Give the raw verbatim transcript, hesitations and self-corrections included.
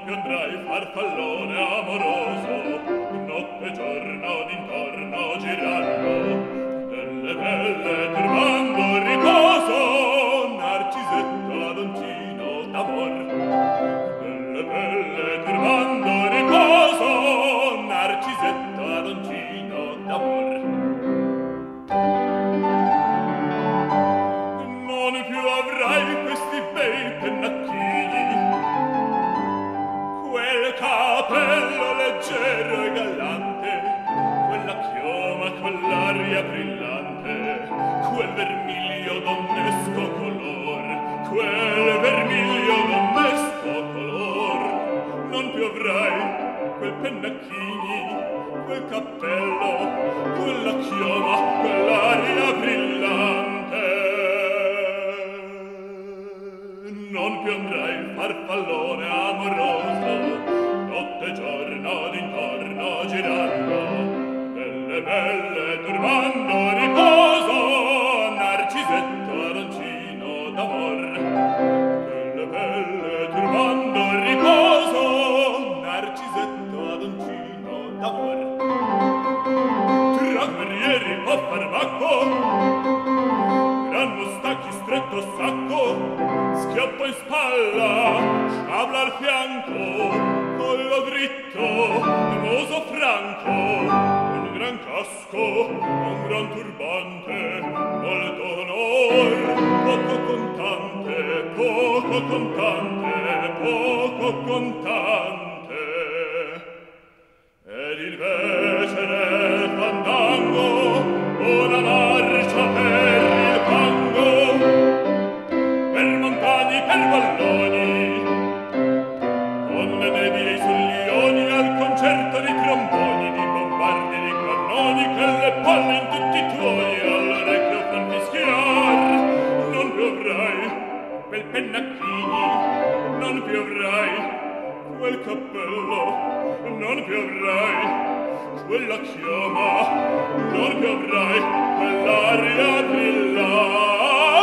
più andrai farfallone amoroso, notte e giorno d'intorno girando, delle belle turbando il riposo, Narcisetta doncino d'amor. Delle belle turbando il riposo, Narcisetta doncino d'amor. Non più avrai questi bei pennacchini, quel capello leggero e gallante, quella chioma con l'aria brillante, quel vermiglio donnesco color, quel vermiglio donnesco color. Non più avrai quel pennacchini, quel cappello, quella chioma, quell'aria brillante. Non più andrai farfallone amoroso, notte e giorno d'intorno girando, delle belle turbando riposo, Narcisetta doncino d'amor. Delle belle turbando riposo, Narcisetta doncino d'amor. Tra guerrieri o farmacco, gran mustacchi stretto sacco, schioppo in spalla, sciabla al fianco, collo dritto, muso franco, un gran casco, un gran turbante, molto onor, poco contante, poco contante, poco contante. Ed invece nel fandango una marcia per il fango, per montagni, per valloni, con le nevi e i suglioni, al concerto di tromboni, di bombardi, di cannoni, che le palle in tutti i tuoni all'orecchio fan fischiar. Non più avrai quel pennacchini, non più avrai quel cappello, non più avrai quella chioma, non più avrai quell'aria brillante.